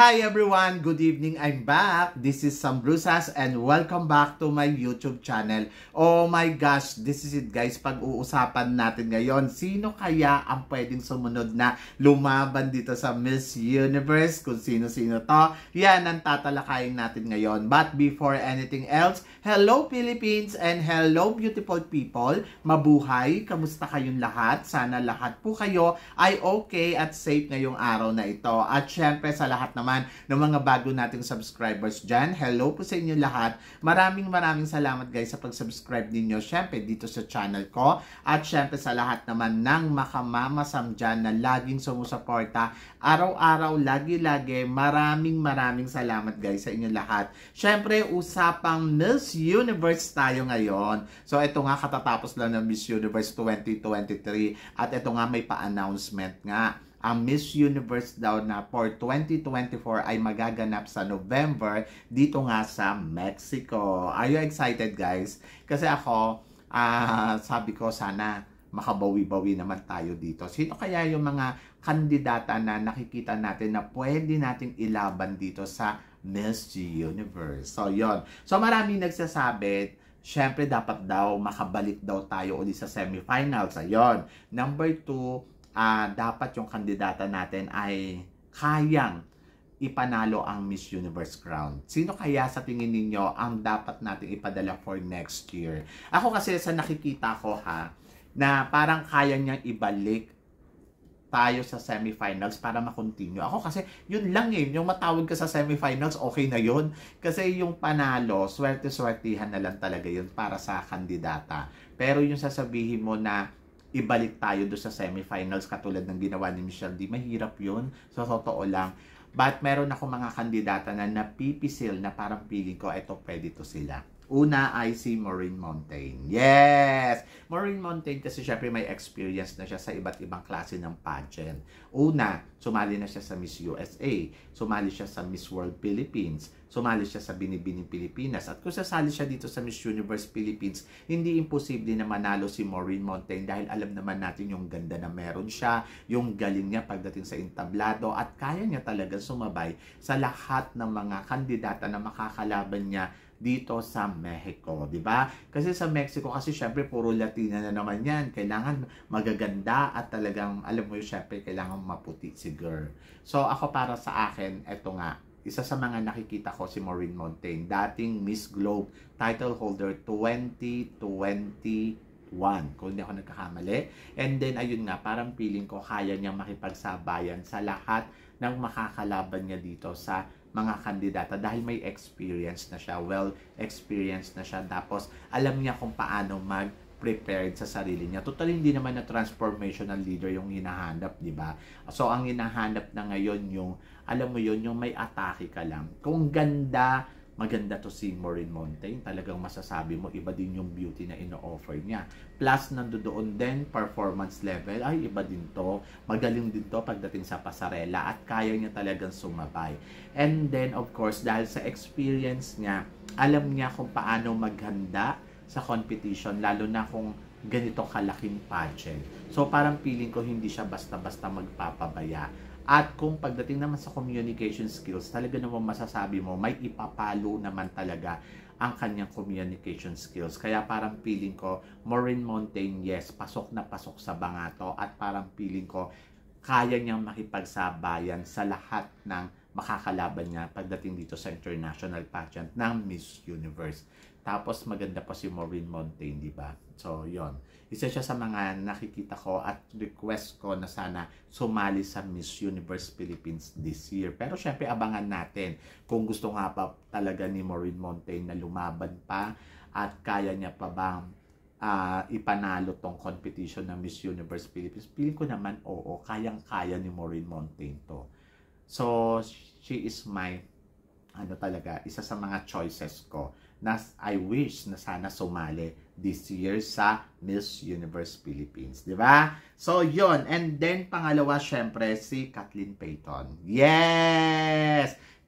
Hi everyone! Good evening! I'm back! This is Sam Brusas and welcome back to my YouTube channel. Oh my gosh! This is it guys. Pag-uusapan natin ngayon, sino kaya ang pwedeng sumunod na lumaban dito sa Miss Universe? Kung sino-sino to, yan ang tatalakayin natin ngayon. But before anything else, hello Philippines and hello beautiful people! Mabuhay! Kamusta kayong lahat? Sana lahat po kayo ay okay at safe ngayong araw na ito. At syempre sa lahat naman ng mga bago nating subscribers dyan, hello po sa inyo lahat. Maraming salamat guys sa pag-subscribe ninyo syempre dito sa channel ko. At syempre sa lahat naman ng makamamasam dyan na laging sumusuporta araw-araw, lagi-lagi. Maraming salamat guys sa inyo lahat. Syempre usapang Miss Universe tayo ngayon. So ito nga, katatapos lang ng Miss Universe 2023 at ito nga may pa-announcement nga. Ang Miss Universe daw na for 2024 ay magaganap sa November dito nga sa Mexico. Are you excited guys? Kasi ako, sabi ko sana makabawi-bawi naman tayo dito. Sino kaya yung mga kandidata na nakikita natin na pwede nating ilaban dito sa Miss Universe? So yon. So maraming nagsasabi, syempre dapat daw makabalik daw tayo ulit sa semifinals. Ayun. Number 2, dapat yung kandidata natin ay kayang ipanalo ang Miss Universe crown. Sino kaya sa tingin ninyo ang dapat nating ipadala for next year? Ako kasi sa nakikita ko na parang kaya niyang ibalik tayo sa semifinals para makontinue. Ako kasi yun lang yung matawag ka sa semifinals, okay na yun. Kasi yung panalo, swerte-swertihan na lang talaga yun para sa kandidata. Pero yung sasabihin mo na ibalik tayo doon sa semifinals katulad ng ginawa ni Michelle D, mahirap yun. So, totoo lang. But meron ako mga kandidata na napipisil na parang feeling ko, eto pwede to sila. Una ay si Maureen Montaigne. Yes! Maureen Montaigne kasi syempre may experience na siya sa iba't ibang klase ng pageant. Una, sumali na siya sa Miss USA. Sumali siya sa Miss World Philippines. Sumali siya sa Binibining Pilipinas. At kung sasali siya dito sa Miss Universe Philippines, hindi imposible na manalo si Maureen Montaigne dahil alam naman natin yung ganda na meron siya, yung galing niya pagdating sa entablado at kaya niya talaga sumabay sa lahat ng mga kandidata na makakalaban niya dito sa Mexico, di ba? Kasi sa Mexico kasi syempre puro Latina na naman yan. Kailangan magaganda at talagang alam mo yung syempre kailangan maputi si girl. So ako para sa akin, eto nga, isa sa mga nakikita ko si Maureen Montaigne, dating Miss Globe title holder 2021, kung hindi ako nagkakamali. And then ayun nga, parang feeling ko kaya niyang makipagsabayan sa lahat ng makakalaban niya dito sa mga kandidata dahil may experience na siya, well experienced na siya, tapos alam niya kung paano mag-prepared sa sarili niya. Total hindi naman na transformational leader yung hinahanap, di ba? So ang hinahanap na ngayon yung, alam mo yun, yung may atake ka lang. Kung maganda to si Maureen Montaigne, talagang masasabi mo, iba din yung beauty na ino-offer niya. Plus, nandoon din, performance level, ay iba din to. Magaling din to pagdating sa pasarela at kaya niya talagang sumabay. And then, of course, dahil sa experience niya, alam niya kung paano maghanda sa competition, lalo na kung ganito kalaking pageant. So, parang feeling ko hindi siya basta-basta magpapabaya. At kung pagdating naman sa communication skills, talaga naman masasabi mo, may ipapalo naman talaga ang kanyang communication skills. Kaya parang feeling ko, Maureen Montaigne, yes, pasok na pasok sa bangato. At parang feeling ko, kaya niyang makipagsabayan sa lahat ng makakalaban niya pagdating dito sa international pageant ng Miss Universe. Tapos maganda pa si Maureen Montaigne, di ba? So, yon. Isa siya sa mga nakikita ko at request ko na sana sumali sa Miss Universe Philippines this year. Pero syempre abangan natin kung gusto nga pa talaga ni Maureen Montaigne na lumaban pa at kaya niya pa bang ipanalo tong competition ng Miss Universe Philippines. Feeling ko naman, oo, kayang-kaya ni Maureen Montaigne to. So, she is my, talaga, isa sa mga choices ko na I wish na sana sumali this year sa Miss Universe Philippines. Di ba? So, yon. And then, pangalawa, syempre, si Kathleen Payton. Yes!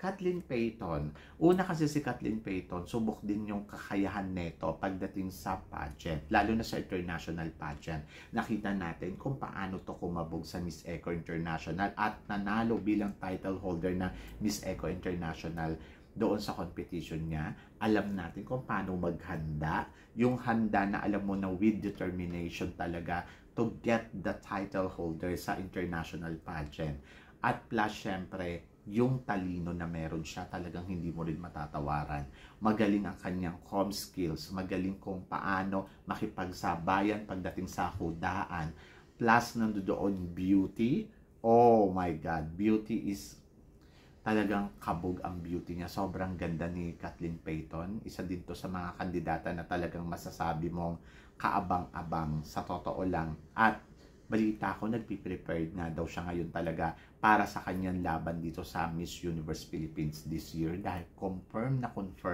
Kathleen Payton. Una kasi si Kathleen Payton, subok din yung kakayahan neto pagdating sa pageant, lalo na sa international pageant. Nakita natin kung paano to kumabog sa Miss Eco International at nanalo bilang title holder ng Miss Eco International doon sa competition niya. Alam natin kung paano maghanda, yung handa na alam mo na with determination talaga to get the title holder sa international pageant. At plus, syempre, yung talino na meron siya, talagang hindi mo rin matatawaran. Magaling ang kanyang comm skills, magaling kung paano makipagsabayan pagdating sa hudaan. Plus, nandoon beauty. Oh my God, beauty is talagang kabog ang beauty niya. Sobrang ganda ni Kathleen Payton. Isa din to sa mga kandidata na talagang masasabi mong kaabang-abang sa totoo lang. At balita ko, nagpiprepared nga daw siya ngayon talaga para sa kanyang laban dito sa Miss Universe Philippines this year dahil confirm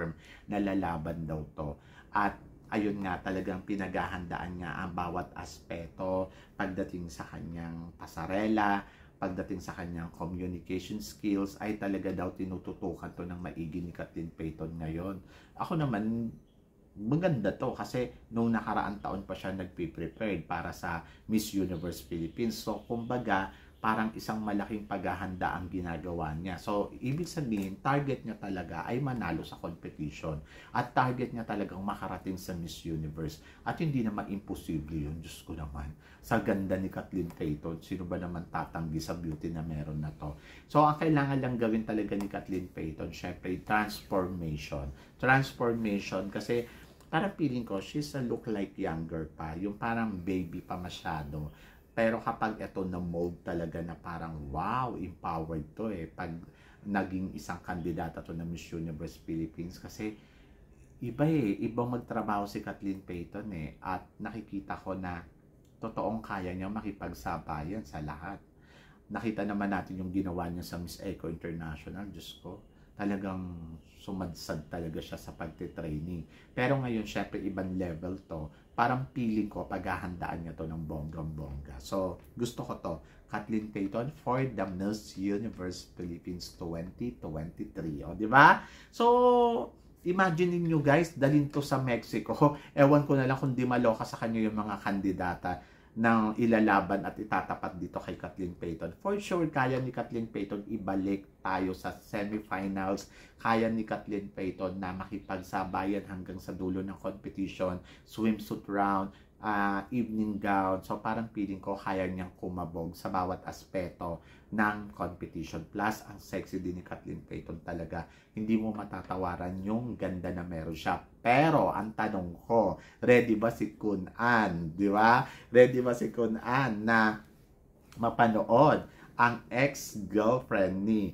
na lalaban daw to. At ayun nga, talagang pinaghahandaan niya ang bawat aspeto pagdating sa kanyang pasarela, pagdating sa kanyang communication skills, ay talaga daw tinututukan to ng maigi ni Kathleen Payton ngayon. Ako naman, maganda to kasi nung nakaraang taon pa siya nagpe-prepared para sa Miss Universe Philippines. So, kumbaga, parang isang malaking paghahanda ang ginagawa niya. So, ibig sabihin, target niya talaga ay manalo sa competition. At target niya talagang makarating sa Miss Universe. At hindi naman imposible yun, Diyos ko naman. Sa ganda ni Kathleen Payton, sino ba naman tatanggi sa beauty na meron na to? So, ang kailangan lang gawin talaga ni Kathleen Payton, syempre, transformation. Transformation kasi parang feeling ko, she's a look like younger pa. Yung parang baby pa masyado. Pero kapag ito na mold talaga na parang wow, empowered to pag naging isang kandidata to na Miss Universe Philippines. Kasi ibang magtrabaho si Kathleen Payton at nakikita ko na totoong kaya niya makipagsabayan sa lahat. Nakita naman natin yung ginawa niya sa Miss Eco International, Diyos ko. Talagang sumadsad talaga siya sa pagtitraining. Pero ngayon, syempre, ibang level to. Parang feeling ko, paghahandaan niya to ng bonggang-bongga. So, gusto ko to. Kathleen Payton for the Miss Universe Philippines 2023. O, di ba? So, imagine niyo guys, dalhin to sa Mexico. Ewan ko na lang kung di maloka sa kanya yung mga kandidata ng ilalaban at itatapat dito kay Kathleen Payton. For sure, kaya ni Kathleen Payton ibalik tayo sa semifinals. Kaya ni Kathleen Payton na makipagsabayan hanggang sa dulo ng competition, swimsuit round, evening gown. So parang feeling ko kaya niyang kumabog sa bawat aspeto ng competition. Plus, ang sexy din ni Kathleen Payton talaga. Hindi mo matatawaran yung ganda na meron siya. Pero, ang tanong ko, ready ba si Kun An? Di ba? Ready ba si Kun An na mapanood ang ex-girlfriend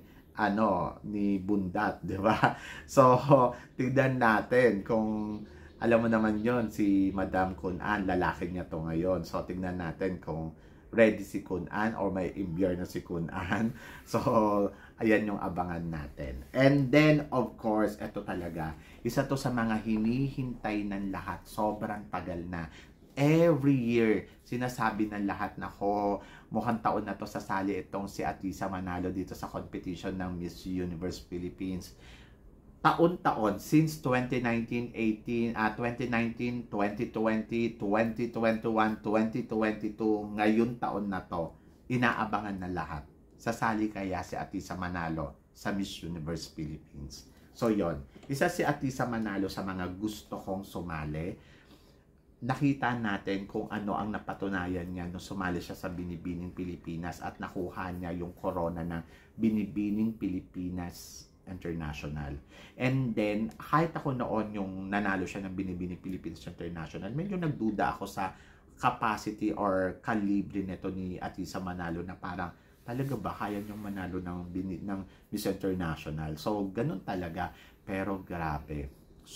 ni Bundat, di ba? So, tignan natin kung alam mo naman yon si Madam Kun An, lalaki niya to ngayon. So, tignan natin kung ready si Kun An or may imbyar na si Kun An. So, ayan yung abangan natin. And then, of course, ito talaga, isa to sa mga hinihintay ng lahat. Sobrang tagal na. Every year, sinasabi ng lahat na mukhang taon na to sasali itong si Atisa Manalo dito sa competition ng Miss Universe Philippines. Taon-taon, since 2019, 2019, 2020, 2021, 2022, ngayon taon na to, inaabangan na lahat. Sasali kaya si Atisa Manalo sa Miss Universe Philippines. So yon, isa si Atisa Manalo sa mga gusto kong sumali. Nakita natin kung ano ang napatunayan niya nung sumali siya sa Binibining Pilipinas at nakuha niya yung corona ng Binibining Pilipinas International. And then, kahit ako noon yung nanalo siya ng Binibining Philippines International, medyo nagduda ako sa capacity or kalibre nito ni Atisa Manalo na parang, talaga ba kaya niyong manalo ng Miss International? So, ganun talaga. Pero grabe,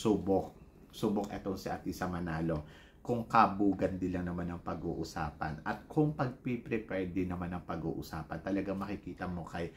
subok etong si Atisa Manalo. Kung kabugan din lang naman ang pag-uusapan at kung pag-prepare din naman ang pag-uusapan, talagang makikita mo kay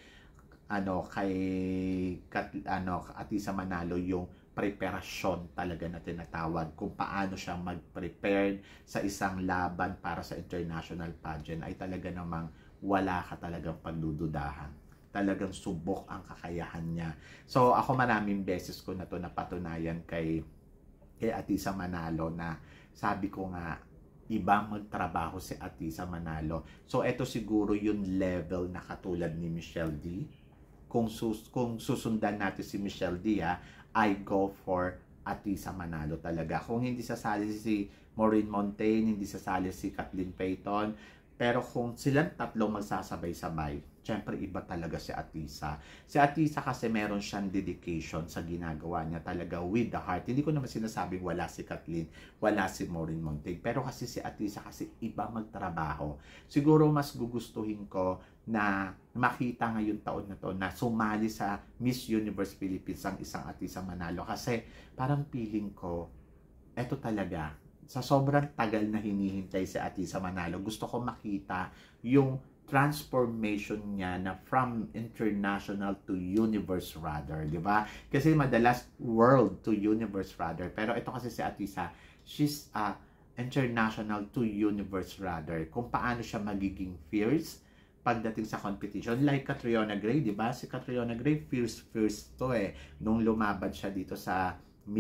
Atisa Manalo yung preparasyon talaga na tinatawag kung paano siya mag-prepared sa isang laban para sa international pageant ay talaga namang wala ka talagang pagdududahan. talagang subok ang kakayahan niya. So ako maraming beses ko na to napatunayan kay Atisa Manalo na sabi ko nga, ibang magtrabaho si Atisa Manalo. So ito siguro yung level na katulad ni Michelle D. Kung susundan natin si Michelle D, I go for Atisa Manalo talaga. Kung hindi sasali si Maureen Montaigne, hindi sasali si Kathleen Payton, pero kung silang tatlo magsasabay-sabay, syempre iba talaga si Atisa. Si Atisa kasi meron siyang dedication sa ginagawa niya talaga with the heart. Hindi ko naman sinasabing wala si Kathleen, wala si Maureen Montaigne. Pero kasi si Atisa kasi iba magtrabaho. Siguro mas gugustuhin ko na makita ngayon taon na to na sumali sa Miss Universe Philippines ang isang Atisa Manalo. Kasi parang feeling ko, eto talaga, sa sobrang tagal na hinihintay si Atisa Manalo, gusto ko makita yung transformation niya na from international to universe rather, di ba? Kasi madalas world to universe rather. Pero ito kasi si Atisa, she's international to universe rather. Kung paano siya magiging fierce pagdating sa competition. Like Catriona Gray, di ba? Si Catriona Gray, fierce to nung lumaban siya dito sa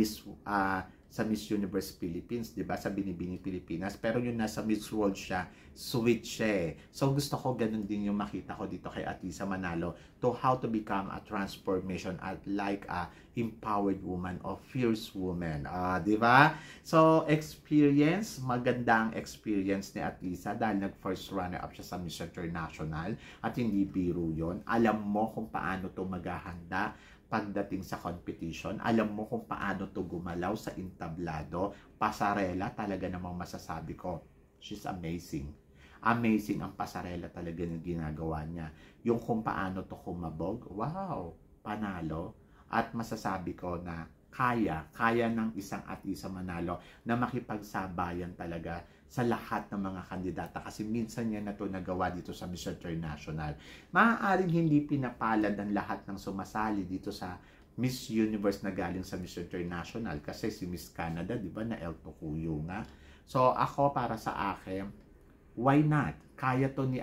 Miss Universe Philippines, 'di ba? Sa Binibini Pilipinas. Pero yung nasa Miss World siya, sweet siya. So gusto ko ganun din yung makita ko dito kay Atisa Manalo to how to become a transformation at like a empowered woman or fierce woman. 'Di ba? So experience, magandang experience ni Atisa dahil nag-first runner up siya sa Miss International at hindi biro 'yon. Alam mo kung paano to maghahanda pagdating sa competition, alam mo kung paano to gumalaw sa entablado, pasarela, talaga namang masasabi ko, she's amazing. Amazing ang pasarela talaga ng ginagawa niya. Yung kung paano to kumabog, wow, panalo. At masasabi ko na kaya ng isang Atisa Manalo na makipagsabayan talaga sa lahat ng mga kandidata kasi minsan niya na ito nagawa dito sa Miss International. Maaaring hindi pinapalad ang lahat ng sumasali dito sa Miss Universe na galing sa Miss International kasi si Miss Canada, di ba, na El Tocuyo nga. So ako para sa akin, why not? Kaya to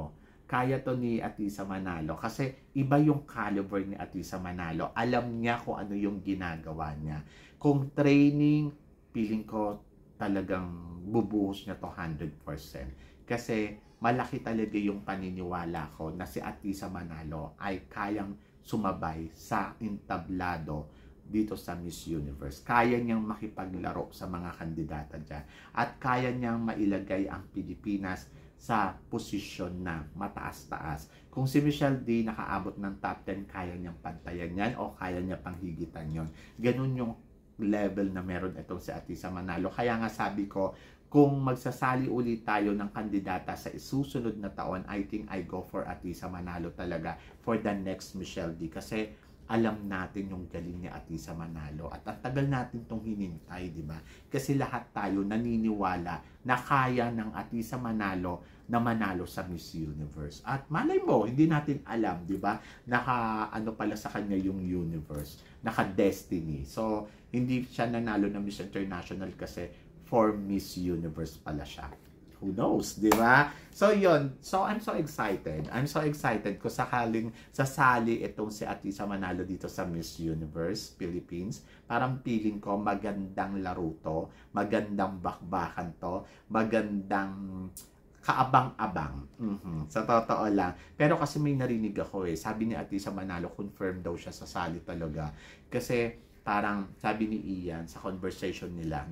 ni Atisa Manalo kasi iba yung caliber ni Atisa Manalo. Alam niya kung ano yung ginagawa niya. Kung training, feeling ko talagang bubuhos niya to 100%. Kasi malaki talaga yung paniniwala ko na si Atisa Manalo ay kayang sumabay sa entablado dito sa Miss Universe. Kaya niyang makipaglaro sa mga kandidata dyan. At kaya niyang mailagay ang Pilipinas sa posisyon na mataas-taas. Kung si Michelle D nakaabot ng top 10, kaya niyang pantayan yan o kaya niya panghigitan yon. Ganun yung level na meron itong si Atisa Manalo. Kaya nga sabi ko, kung magsasali ulit tayo ng kandidata sa susunod na taon, I think I go for Atisa Manalo talaga for the next Michelle D. Kasi alam natin yung galing ni Atisa Manalo at ang tagal natin itong hinintay, di ba? Kasi lahat tayo naniniwala na kaya ng Atisa Manalo na manalo sa Miss Universe. At malay mo, hindi natin alam, di ba? Ano pala sa kanya yung universe, naka-destiny. So, hindi siya nanalo ng Miss International kasi for Miss Universe pala siya. Who knows, di ba? So, yun. So, I'm so excited. I'm so excited kung sakaling sasali itong si Atisa Manalo dito sa Miss Universe Philippines. Parang feeling ko magandang laro to, magandang bakbakan to, magandang kaabang-abang. Sa totoo lang. Pero kasi may narinig ako sabi ni Atisa Manalo, confirm daw siya sasali talaga. Kasi parang sabi ni Ian sa conversation nila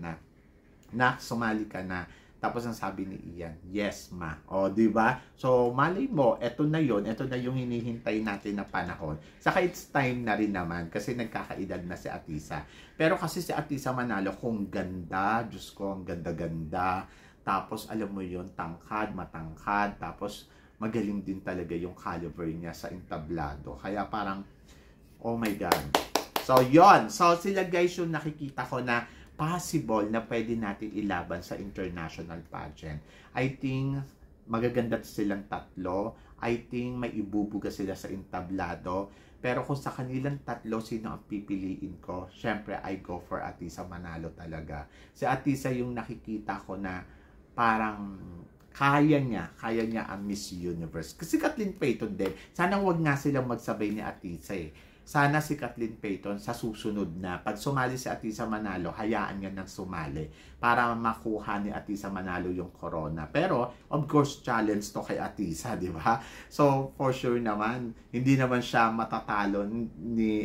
na sumali ka na. Tapos ang sabi ni Ian, yes ma. O, di ba? So, malay mo, eto na yung hinihintay natin na panahon. Saka it's time na rin naman kasi nagkakaedad na si Atisa. Pero kasi si Atisa Manalo, kung ganda, Diyos ko, ang ganda-ganda. Tapos, alam mo yon, tangkad, matangkad. Tapos, magaling din talaga yung caliber niya sa entablado. Kaya parang, oh my God. So, yon. So, sila guys yung nakikita ko na possible na pwede natin ilaban sa international pageant. I think magaganda silang tatlo. I think may ibubuga sila sa entablado. Pero kung sa kanilang tatlo, sino ang pipiliin ko? Syempre, I go for Atisa Manalo talaga. Si Atisa yung nakikita ko na parang kaya niya ang Miss Universe. Kasi Kathleen Payton din, sana wag nga silang magsabay ni Atisa eh. Sana si Kathleen Payton sa susunod na, pag sumali si Atisa Manalo, hayaan niya nang sumali para makuha ni Atisa Manalo yung corona. Pero, of course, challenge to kay Atisa, di ba? So, for sure naman, hindi naman siya matatalo ni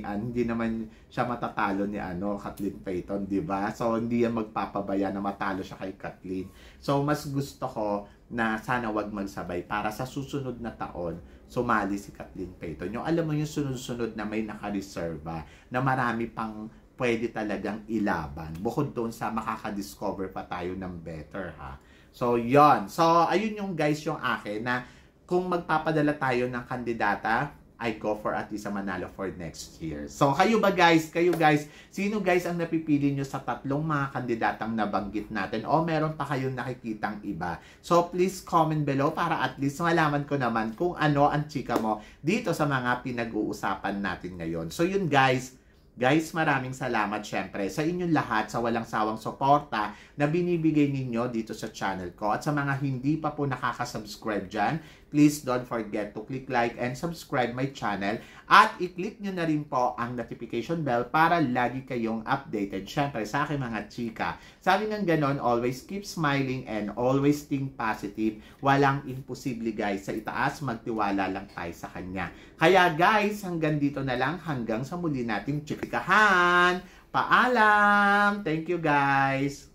Kathleen Payton, di ba? So, hindi yan magpapabaya na matalo siya kay Kathleen. So, mas gusto ko na sana wag magsabay para sa susunod na taon sumali si Kathleen Payton. Yung alam mo yung sunod-sunod na may nakareserva na marami pang pwede talagang ilaban. Bukod doon sa makakadiscover pa tayo ng better ha. So yon. So ayun yung guys yung akin na kung magpapadala tayo ng kandidata, I go for Atisa Manalo for next year. So, kayo guys, sino guys ang napipili nyo sa tatlong mga kandidatang nabanggit natin? O meron pa kayong nakikitang iba? So, please comment below para at least malaman ko naman kung ano ang chika mo dito sa mga pinag-uusapan natin ngayon. So, yun guys, maraming salamat syempre sa inyong lahat sa walang sawang suporta na binibigay ninyo dito sa channel ko. At sa mga hindi pa po nakaka-subscribe dyan, please don't forget to click like and subscribe my channel. At i-click nyo na rin po ang notification bell para lagi kayong updated syempre sa aking mga chika. Sabi ng ganon, always keep smiling and always think positive. Walang imposible guys. Sa itaas, magtiwala lang tayo sa kanya. Kaya guys, hanggang dito na lang. Hanggang sa muli nating chikahan. Paalam! Thank you guys!